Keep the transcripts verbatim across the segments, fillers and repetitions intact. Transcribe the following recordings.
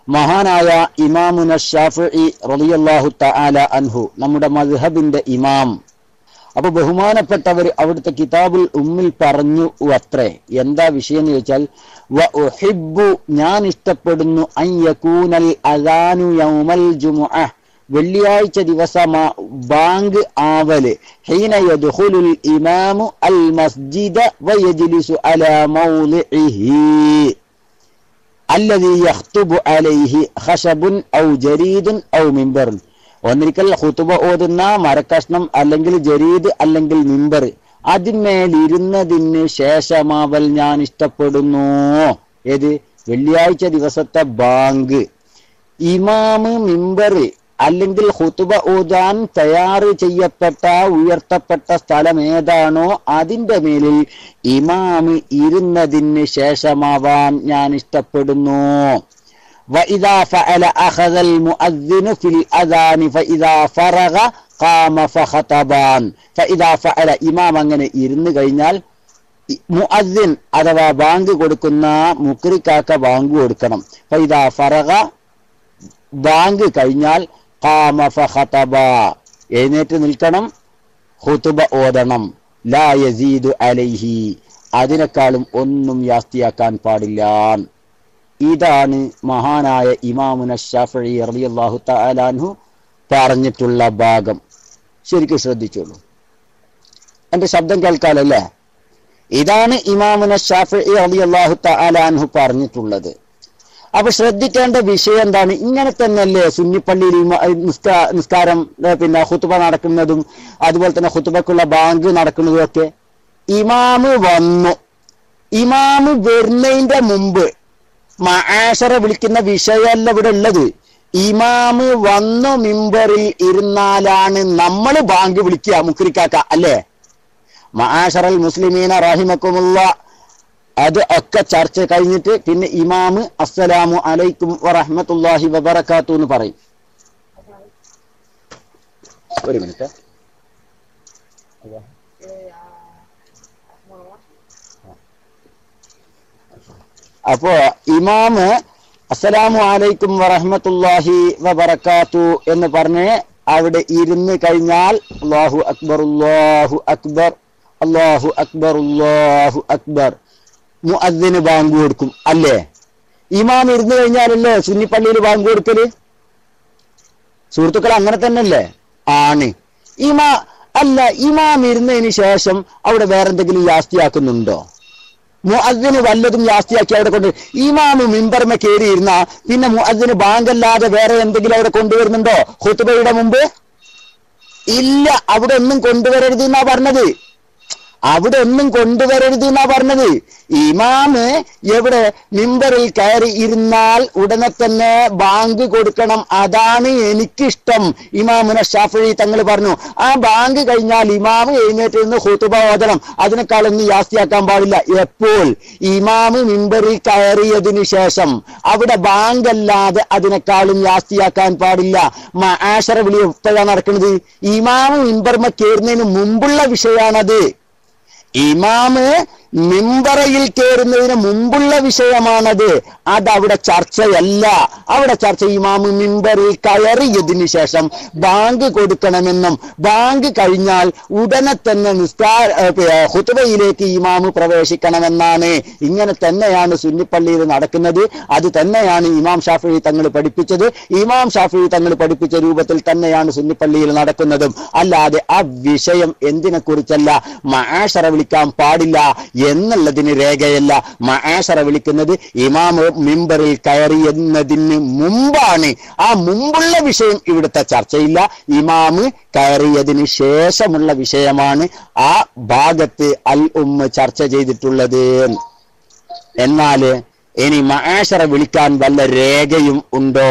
മഹാനായ ഇമാമുന ശാഫിഈ റളിയല്ലാഹു തആല അൻഹു, നമ്മുടെ മദ്ഹബിന്റെ ഇമാം. അപ്പൊ ബഹുമാനപ്പെട്ടവർ അവിടുത്തെ കിതാബുൽ ഉമ്മിൽ പറഞ്ഞു അത്രേ. എന്താ വിഷയം എന്ന് ചോദിച്ചാൽ, വ ഉഹിബ്ബു, ഞാൻ ഇഷ്ടപ്പെടുന്നു, അൻ യകൂനൽ അദാനു യൗമൽ ജുമുഅ, വെള്ളിയാഴ്ച ദിവസം ബാങ്ക് ആവല്, ഹീന യദ്ഖുലുൽ ഇമാമു അൽ മസ്ജിദ വയജ്ലിസു അലാ മൗളിഇഹി അല്ലദീ യഖ്തുബു അലൈഹി ഖശബുൻ ഔ ജരീദുൻ ഔ മിമ്പറുൻ. ഒന്നിരിക്കൽ ഖുതുബ ഓതുന്ന മരക്കഷ്ണം അല്ലെങ്കിൽ ജരീദ് അല്ലെങ്കിൽ മിമ്പർ, അതിന്മേലിരുന്നതിന് ശേഷമാവൽ ഞാൻ ഇഷ്ടപ്പെടുന്നു. ഏത്? വെള്ളിയാഴ്ച ദിവസത്തെ ബാങ്ക്. ഇമാമ് മിമ്പർ അല്ലെങ്കിൽ ഖുതുബ ഓതാൻ തയ്യാറ് ചെയ്യപ്പെട്ട ഉയർത്തപ്പെട്ട സ്ഥലം ഏതാണോ അതിന്റെ മേലിൽ ഇമാമ് ഇരുന്നതിന് ശേഷമാവാൻ ഞാൻ ഇഷ്ടപ്പെടുന്നു. وإذا فعل أخذ المؤذن في الأذان فإذا فرغ قام فخطبان. فإذا فعل, ഇമാം അങ്ങനെ ഇരുന്ന് കഴിഞ്ഞാൽ മുഅദ്ദിൻ അഥവാ ബാങ്ക് കൊടുക്കുന്ന മുക്രിക്കാക്ക ബാങ്ക് കൊടുക്കണം. ഫഇദാ ഫറഗ, ബാങ്ക് കഴിഞ്ഞാൽ ഖാമ ഫഖതബ, എഴുന്നേറ്റ് നിൽക്കണം, ഖുതുബ ഓതണം. ലാ യസീദു അലൈഹി, അതിനേക്കാളും ഒന്നും യാസ്തിയാക്കാൻ പാടില്ല. ഇതാണ് മഹാനായ ഇമാമുന ശാഫിഈ റളിയല്ലാഹു തആല അൻഹു പറഞ്ഞിട്ടുള്ള ഭാഗം. ശരിക്കും ശ്രദ്ധിച്ചോളൂ, എന്റെ ശബ്ദം കേൾക്കാലല്ലേ? ഇതാണ് ഇമാമുന ശാഫിഈ റളിയല്ലാഹു തആല അൻഹു പറഞ്ഞിട്ടുള്ളത്. അപ്പൊ ശ്രദ്ധിക്കേണ്ട വിഷയം എന്താണ്? ഇങ്ങനെ തന്നെയല്ലേ സുന്നിപ്പള്ളിയിൽ നിസ്കാരം, പിന്നെ ഖുതുബ നടക്കുന്നതും അതുപോലെ തന്നെ ഖുതുബക്കുള്ള ബാങ്ക് നടക്കുന്നതും ഒക്കെ. ഇമാമ് വന്നു, ഇമാമ് വരുന്നതിന്റെ മുമ്പ് മആശറ വിളിക്കുന്ന വിഷയമല്ല ഇവിടെ ഉള്ളത്. ഇമാമ് വന്നു മിമ്പറിൽ ഇരുന്നാലാണ് നമ്മൾ ബാങ്ക് വിളിക്കുക, മുക്രിക്കാക്ക, അല്ലേ? മആശറൽ മുസ്ലിമീന റഹിമക്കുമുല്ലാഹ്, അത് ഒക്കെ ചർച്ച കഴിഞ്ഞിട്ട് പിന്നെ ഇമാമ് അസ്സലാമു അലൈക്കും വറഹ്മത്തുള്ളാഹി വബറകാതുഹു എന്ന് പറയും. ഒരു മിനിറ്റ്. അപ്പോ ഇമാമ് അസ്സലാമു അലൈക്കും വറഹ്മത്തുള്ളാഹി വബറകാതുഹു എന്ന് പറഞ്ഞ് അവിടെ ഇരുന്ന് കഴിഞ്ഞാൽ അല്ലാഹു അക്ബർ അല്ലാഹു അക്ബർ അല്ലാഹു അക്ബർ അല്ലാഹു അക്ബർ, മുഅദ്ദിന് ബാങ്ക് കൊടുക്കും, അല്ലേ? ഇമാം ഇരുന്ന് കഴിഞ്ഞാലല്ലേ സുന്നിപ്പള്ളിയിൽ ബാങ്ക് കൊടുക്കല്? സുഹൃത്തുക്കൾ, അങ്ങനെ തന്നെയല്ലേ? ആണ്. ഇമാ അല്ല, ഇമാം ഇരുന്നതിന് ശേഷം അവിടെ വേറെന്തെങ്കിലും യാസ്തിയാക്കുന്നുണ്ടോ? മുഅദ്ദിന് വല്ലതും യാസ്തിയാക്കി അവിടെ കൊണ്ട്, ഇമാമ് മിമ്പർമ കയറിയിരുന്ന പിന്നെ മുഅദ്ദിന് ബാങ്കല്ലാതെ വേറെ എന്തെങ്കിലും അവിടെ കൊണ്ടുവരുന്നുണ്ടോ ഖുതുബയുടെ മുമ്പ്? ഇല്ല, അവിടെ ഒന്നും കൊണ്ടുവരരുത് എന്നാ പറഞ്ഞത്. അവിടെ ഒന്നും കൊണ്ടുവരരുത് എന്നാ പറഞ്ഞത്. ഇമാമ് എവിടെ മിമ്പറിൽ കയറി ഇരുന്നാൽ ഉടനെ തന്നെ ബാങ്ക് കൊടുക്കണം, അതാണ് എനിക്കിഷ്ടം. ഇമാമുന ശാഫിഈ തങ്ങൾ പറഞ്ഞു, ആ ബാങ്ക് കഴിഞ്ഞാൽ ഇമാമ് എഴുന്നേറ്റ് നിന്ന് ഖുതുബ ഓതണം, അതിനേക്കാളൊന്നും യാസ്തിയാക്കാൻ പാടില്ല. എപ്പോൾ? ഇമാമ് മിമ്പറിൽ കയറിയതിനു ശേഷം. അവിടെ ബാങ്ക് അല്ലാതെ അതിനേക്കാളും യാസ്തിയാക്കാൻ പാടില്ല. മആശറ വിളി എപ്പോഴാണ് നടക്കുന്നത്? ഇമാമ് മിമ്പർമ കയറുന്നതിന് മുമ്പുള്ള വിഷയമാണത്. ഇമാമ് മിമ്പറയിൽ കയറുന്നതിന് മുമ്പുള്ള വിഷയമാണത്. അതവിടെ ചർച്ചയല്ല. അവിടെ ചർച്ച ഇമാമ് മിമ്പറിൽ കയറിയതിന് ശേഷം ബാങ്ക് കൊടുക്കണമെന്നും ബാങ്ക് കഴിഞ്ഞാൽ ഉടനെ തന്നെ നിസ്കാര ഖുതുബയിലേക്ക് ഇമാമ് പ്രവേശിക്കണമെന്നാണ്. ഇങ്ങനെ തന്നെയാണ് സുന്നിപ്പള്ളിയിൽ നടക്കുന്നത്. അത് തന്നെയാണ് ഇമാം ഷാഫിഈ തങ്ങൾ പഠിപ്പിച്ചത്. ഇമാം ഷാഫിഈ തങ്ങൾ പഠിപ്പിച്ച രൂപത്തിൽ തന്നെയാണ് സുന്നിപ്പള്ളിയിൽ നടക്കുന്നതും. അല്ലാതെ ആ വിഷയം എന്തിനെ കുറിച്ചല്ല, മആശറ വിളിക്കാൻ പാടില്ല എന്നുള്ളതിന് രേഖയല്ല. മആശറ വിളിക്കുന്നത് ഇമാമ് മിമ്പറിൽ കയറിയെന്നതിന് മുമ്പാണ്. ആ മുമ്പുള്ള വിഷയം ഇവിടുത്തെ ചർച്ചയില്ല. ഇമാമ് കയറിയതിന് ശേഷമുള്ള വിഷയമാണ് ആ ഭാഗത്ത് അൽ ഉമ്മ ചർച്ച ചെയ്തിട്ടുള്ളത്. എന്നാല് ഇനി മആശറ വിളിക്കാൻ വല്ല രേഖയും ഉണ്ടോ?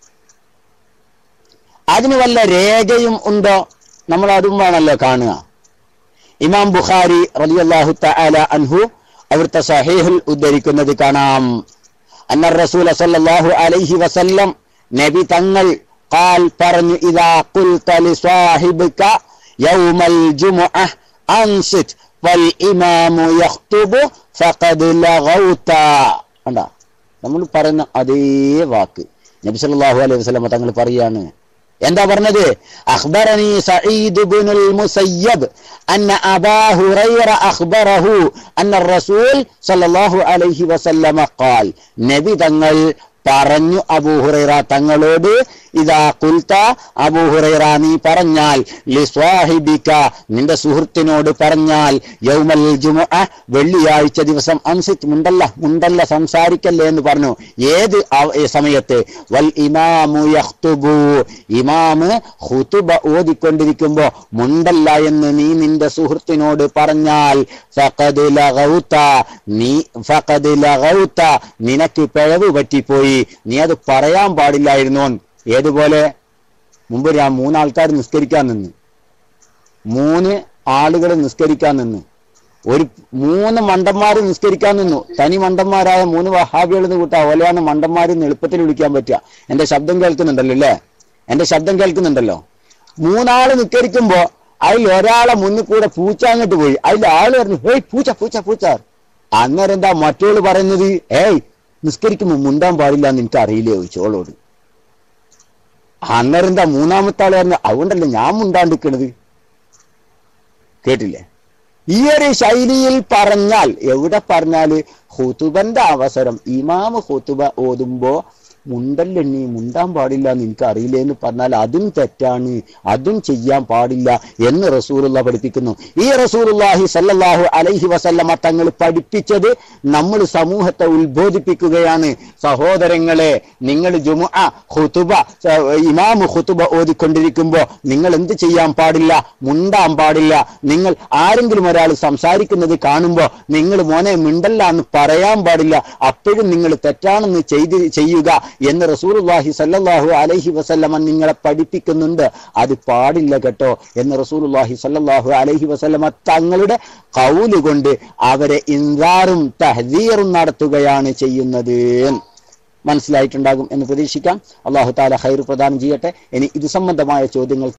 അതിന് വല്ല രേഖയും ഉണ്ടോ? നമ്മൾ അതും വേണമല്ലോ കാണുക. ഇമാം ബുഖാരി റളിയല്ലാഹു തആല അൻഹു അവിടുത്തെ സഹീഹിൽ ഉദ്ധരിക്കുന്നത് കാണാം, അന്ന റസൂല സല്ലല്ലാഹു അലൈഹി വസല്ലം, നബി തങ്ങൾ ഖാൽ പറഞ്ഞു, ഇദാ ഖുൽത ലിസാഹിബിക യൗമൽ ജുമുഅ അൻസിത് വൽ ഇമാമു യഖ്തുബു ഫഖദ് ലഗൗത. കണ്ടാ, നമ്മൾ പറയുന്ന അതേ വാക്ക്. നബി സല്ലല്ലാഹു അലൈഹി വസല്ലം തങ്ങൾ പറയാണ്, എന്താ പറഞ്ഞത്? അഖ്ബറനി സഈദ് ഇബ്നുൽ മുസയ്യബ് അന്ന അബാ ഹുറൈറ അഖ്ബറഹു അന്ന റസൂൽ സല്ലല്ലാഹു അലൈഹി വസല്ലം ഖാൽ, നബി തങ്ങൾ പറഞ്ഞു അബൂ ഹുറൈറ തങ്ങളോട്, ഇദാ ഖുൽത, അബൂ ഹുറൈറ നീ പറഞ്ഞാൽ, ലിസ്വാഹിബിക നിന്റെ സുഹൃത്തിനോട് പറഞ്ഞാൽ, യൗമൽ ജുമുഅ വെള്ളിയാഴ്ച ദിവസം, അൻസിത് മുണ്ടല്ല മുണ്ടല്ല സംസാരിക്കല്ലേ എന്ന് പറഞ്ഞു. ഏത് സമയത്ത്? വൽ ഇമാമു യഖ്തുബു, ഇമാമ് ഖുതുബ ഓതിക്കൊണ്ടിരിക്കുമ്പോ മുണ്ടല്ല എന്ന് നീ നിന്റെ സുഹൃത്തിനോട് പറഞ്ഞാൽ, ഫഖദ് ലഗൗത, നീ ഫഖദ് ലഗൗത നിനക്ക് പിഴവ് പറ്റിപ്പോയി, നീ അത് പറയാൻ പാടില്ലായിരുന്നു. ഏതുപോലെ? മുമ്പ് ഞാൻ മൂന്നാൾക്കാർ നിസ്കരിക്കാൻ നിന്ന്, മൂന്ന് ആളുകൾ നിസ്കരിക്കാൻ നിന്ന്, ഒരു മൂന്ന് മണ്ടന്മാര് നിസ്കരിക്കാൻ നിന്നു. തനി മണ്ടന്മാരായ മൂന്ന് വഹാബികൾ എന്ന് കൂട്ടാ ഓലെയാണ് മണ്ടന്മാരെന്ന് എളുപ്പത്തിൽ വിളിക്കാൻ പറ്റുക. എന്റെ ശബ്ദം കേൾക്കുന്നുണ്ടല്ലോ അല്ലേ? എന്റെ ശബ്ദം കേൾക്കുന്നുണ്ടല്ലോ. മൂന്നാള് നിസ്കരിക്കുമ്പോ അതിൽ ഒരാളെ മുന്നിൽ കൂടെ പൂച്ച അങ്ങോട്ട് പോയി. അതിൽ ആള് പറഞ്ഞു, ഹേയ് പൂച്ച പൂച്ച പൂച്ച. അന്നേരം എന്താ മറ്റോള് പറയുന്നത്? ഏയ് നിസ്കരിക്കുമ്പോ മുണ്ടാൻ പാടില്ല എന്ന് എനിക്ക് അറിയില്ലേ ചോളോട്. അന്നേരം എന്താ മൂന്നാമത്തെ ആള് പറഞ്ഞു, അതുകൊണ്ടല്ലേ ഞാൻ മുണ്ടാണ്ടിരിക്കണത്. കേട്ടില്ലേ? ഈ ഒരു ശൈലിയിൽ പറഞ്ഞാൽ, എവിടെ പറഞ്ഞാല് ഖുതുബന്റെ അവസരം ഇമാമ് ഖുതുബ ഓതുമ്പോ മുണ്ടല്ലെണ്ണി മുണ്ടാൻ പാടില്ല എന്ന് എനിക്ക് അറിയില്ല എന്ന് പറഞ്ഞാൽ അതും തെറ്റാണ്, അതും ചെയ്യാൻ പാടില്ല എന്ന് റസൂലുള്ള പഠിപ്പിക്കുന്നു. ഈ റസൂലുള്ളാഹി സല്ലല്ലാഹു അലൈഹി വസല്ലമ തങ്ങൾ പഠിപ്പിച്ചത് നമ്മൾ സമൂഹത്തെ ഉത്ബോധിപ്പിക്കുകയാണ്. സഹോദരങ്ങളെ, നിങ്ങൾ ജുമുഅ ഖുതുബ ഇമാമ് ഖുതുബ ഓതിക്കൊണ്ടിരിക്കുമ്പോ നിങ്ങൾ എന്ത് ചെയ്യാൻ പാടില്ല? മുണ്ടാൻ പാടില്ല. നിങ്ങൾ ആരെങ്കിലും ഒരാൾ സംസാരിക്കുന്നത് കാണുമ്പോ നിങ്ങൾ മോനെ മിണ്ടല്ല എന്ന് പറയാൻ പാടില്ല. അപ്പോഴും നിങ്ങൾ തെറ്റാണെന്ന് ചെയ്ത് ചെയ്യുക എന്ന് റസൂലുള്ളാഹി സല്ലല്ലാഹു അലൈഹി വസല്ലമ നിങ്ങളെ പഠിപ്പിക്കുന്നുണ്ട്. അത് പാടില്ല കേട്ടോ എന്ന് റസൂലുള്ളാഹി സല്ലല്ലാഹു അലൈഹി വസല്ലമ തങ്ങളുടെ ഖൗല് കൊണ്ട് അവരെ ഇൻസാറും തഹ്ദീറും നടത്തുകയാണ് ചെയ്യുന്നത്. മനസ്സിലായിട്ടുണ്ടാകും എന്ന് പ്രതീക്ഷിക്കാം. അല്ലാഹു തആല ഖൈർ പ്രദാനം ചെയ്യട്ടെ. ഇനി ഇത് സംബന്ധമായ ചോദ്യങ്ങൾ